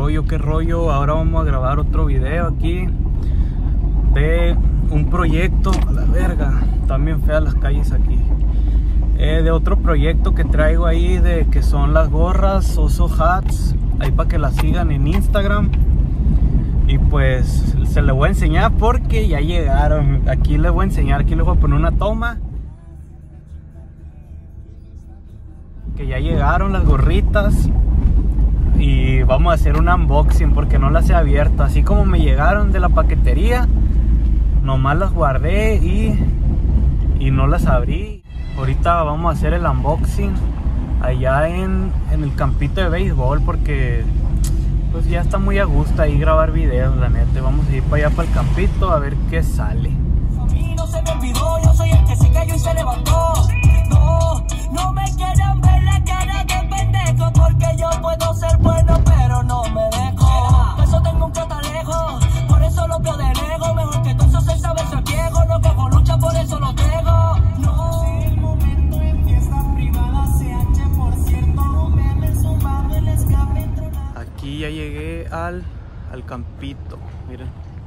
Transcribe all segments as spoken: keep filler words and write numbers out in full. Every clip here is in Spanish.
rollo, qué rollo. Ahora vamos a grabar otro video aquí de un proyecto. A la verga, están bien feas las calles aquí. Eh, de otro proyecto que traigo ahí, de que son las gorras Oso Hats, ahí para que las sigan en Instagram. Y pues se les voy a enseñar porque ya llegaron. Aquí les voy a enseñar, aquí les voy a poner una toma. Que ya llegaron las gorritas. Y vamos a hacer un unboxing porque no las he abierto. Así como me llegaron de la paquetería, nomás las guardé y, y no las abrí. Ahorita vamos a hacer el unboxing allá en, en el campito de béisbol, porque pues ya está muy a gusto ahí grabar videos, la neta. Vamos a ir para allá, para el campito, a ver qué sale. A mí no se me olvidó, yo soy el que se cayó y se levantó. No, no me quieran ver la cara de pendejo, porque yo puedo ser bueno, pero no me dejo. Por eso tengo un catalejo, por eso lo veo de lejos. Mejor que todo eso se sabe ser viejo, no cojo lucha, por eso lo tengo. No, el momento en fiesta privada, C H, por cierto, me han sumado el escape. Aquí ya llegué al, al campito, miren.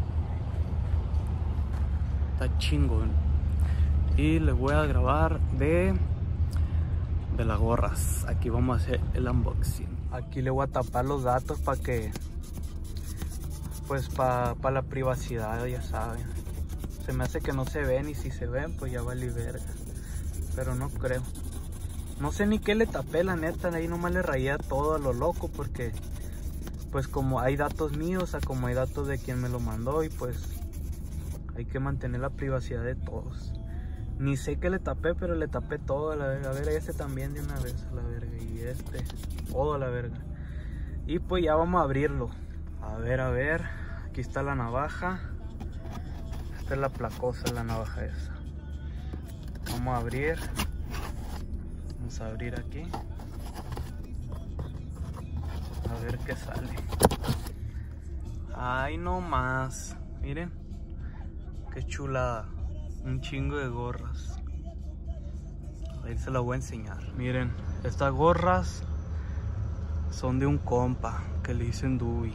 Está chingón. Y les voy a grabar de, de las gorras. Aquí vamos a hacer el unboxing. Aquí le voy a tapar los datos para que, pues para pa la privacidad, ya saben. Se me hace que no se ven, y si se ven pues ya vale verga. Pero no creo. No sé ni qué le tapé, la neta. Ahí nomás le rayé todo a lo loco, porque pues como hay datos míos, o sea, como hay datos de quien me lo mandó, y pues hay que mantener la privacidad de todos. Ni sé qué le tapé, pero le tapé todo a la verga. A ver, este también de una vez a la verga. Y este, todo a la verga. Y pues ya vamos a abrirlo. A ver, a ver. Aquí está la navaja. Esta es la placosa, la navaja esa. Vamos a abrir. Vamos a abrir aquí. A ver qué sale. Ay, no más. Miren. Qué chulada. Un chingo de gorras. Ahí se las voy a enseñar. Miren, estas gorras son de un compa que le dicen Dubi.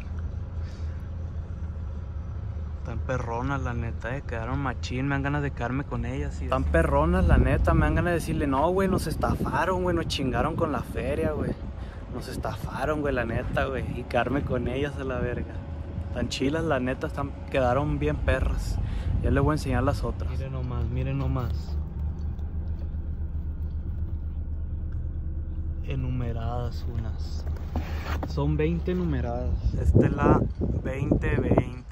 Están perronas, la neta, eh. Quedaron machín, me dan ganas de quedarme con ellas. Y están perronas, la neta, me dan ganas de decirle: no, güey, nos estafaron, güey, nos chingaron con la feria, güey. Nos estafaron, güey, la neta, güey. Y quedarme con ellas a la verga. Tan chilas, la neta, están, quedaron bien perras. Ya les voy a enseñar las otras. Miren nomás, miren nomás. Enumeradas unas. Son veinte numeradas. Esta es la veinte veinte.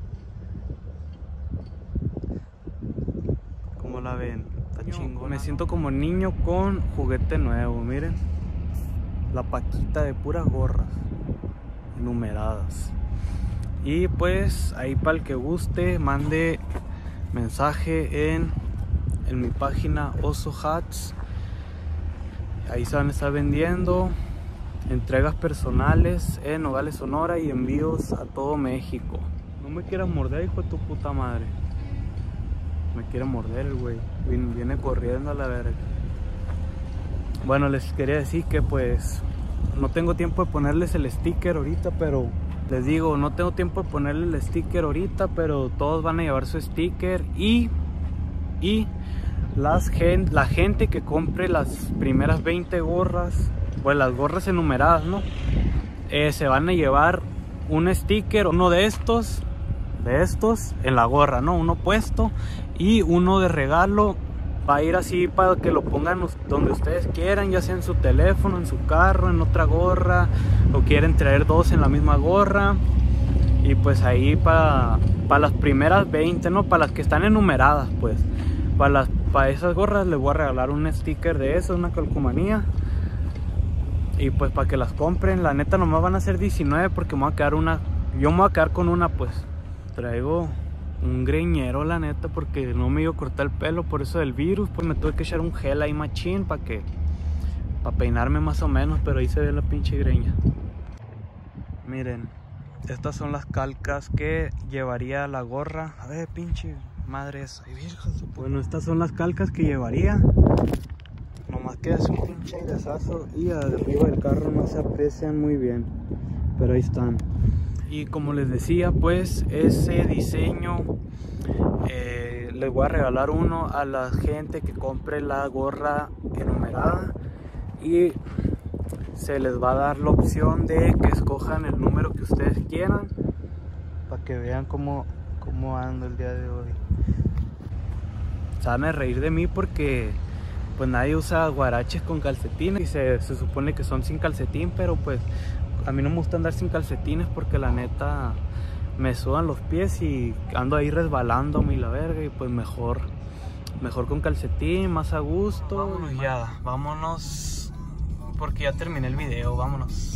¿Cómo la ven? Está chingona. Me siento como niño con juguete nuevo, miren. La paquita de puras gorras enumeradas. Y pues ahí para el que guste, mande mensaje en, en mi página Oso Hats. Ahí se van a estar vendiendo entregas personales en Nogales, Sonora, y envíos a todo México. No me quieras morder, hijo de tu puta madre. Me quiere morder el güey. Viene, viene corriendo a la verga. Bueno, les quería decir que pues no tengo tiempo de ponerles el sticker ahorita, pero les digo, no tengo tiempo de ponerle el sticker ahorita, pero todos van a llevar su sticker. Y, y las gen, la gente que compre las primeras veinte gorras, pues las gorras enumeradas, ¿no? Eh, se van a llevar un sticker, uno de estos, de estos, en la gorra, ¿no? Uno puesto y uno de regalo. Va a ir así para que lo pongan donde ustedes quieran, ya sea en su teléfono, en su carro, en otra gorra, o quieren traer dos en la misma gorra. Y pues ahí para, para las primeras veinte, ¿no? Para las que están enumeradas, pues. Para, las, para esas gorras les voy a regalar un sticker de eso, una calcomanía. Y pues para que las compren, la neta nomás van a ser diecinueve, porque me voy a quedar una, yo me voy a quedar con una, pues. Traigo un greñero, la neta, porque no me iba a cortar el pelo por eso del virus. Pues me tuve que echar un gel ahí machín para que para peinarme más o menos, pero ahí se ve la pinche greña. Miren, estas son las calcas que llevaría la gorra. A ver, pinche madre esa. Bueno, estas son las calcas que llevaría. Nomás que es un pinche airezazo y arriba del carro no se aprecian muy bien. pero ahí están. Y como les decía, pues ese diseño eh, les voy a regalar uno a la gente que compre la gorra enumerada, y se les va a dar la opción de que escojan el número que ustedes quieran, para que vean cómo, cómo ando el día de hoy. Se van a reír de mí porque pues nadie usa guaraches con calcetines y se, se supone que son sin calcetín, pero pues a mí no me gusta andar sin calcetines porque la neta me sudan los pies y ando ahí resbalándome y la verga, y pues mejor mejor con calcetín, más a gusto. Vámonos ya, vámonos porque ya terminé el video, vámonos.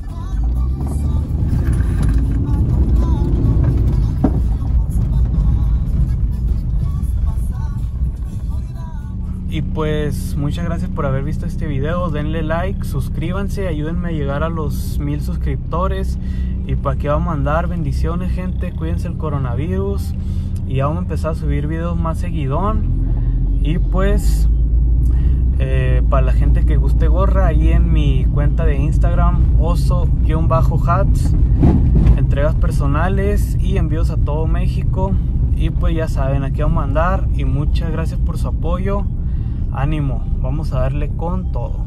Y pues muchas gracias por haber visto este video, denle like, suscríbanse, ayúdenme a llegar a los mil suscriptores. Y para aquí vamos a andar, bendiciones gente, cuídense el coronavirus. Y ya vamos a empezar a subir videos más seguidón. Y pues eh, para la gente que guste gorra, ahí en mi cuenta de Instagram, oso-hats, entregas personales y envíos a todo México. Y pues ya saben, aquí vamos a andar y muchas gracias por su apoyo. Ánimo, vamos a darle con todo.